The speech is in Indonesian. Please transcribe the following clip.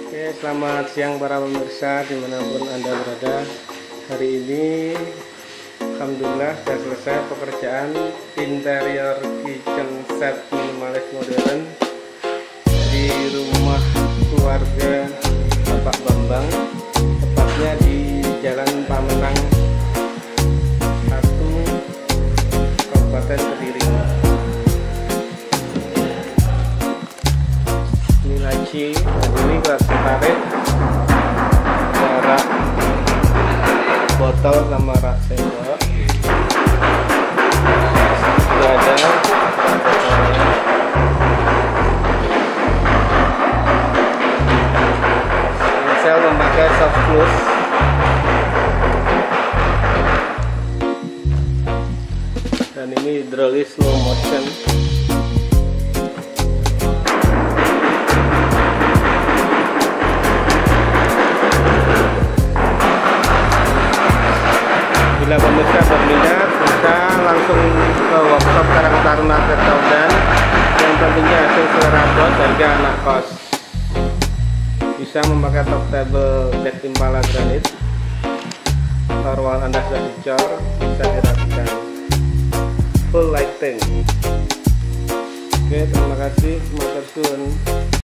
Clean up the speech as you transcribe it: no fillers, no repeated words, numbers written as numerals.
Oke, selamat siang para pemirsa dimanapun Anda berada. Hari ini alhamdulillah sudah selesai pekerjaan interior kitchen set minimalis modern di rumah keluarga Bapak Bambang, tepatnya di Jalan Pamenang 1, Kabupaten Kediri. Ini laci, ini kelas tarik rak botol sama rak sendok. Sudah ada botolnya. Saya memakai soft close. Dan ini hydraulic slow motion. Bila pemirsa berminat, bisa langsung ke workshop Karang Taruna Tirtaudan. Yang tentunya hasil selera bos harga anak kos. Bisa memakai top table bed Impala granit. Ruangan Anda sudah dicor, bisa dirapikan. Full lighting. Oke, terima kasih. Matur suwun.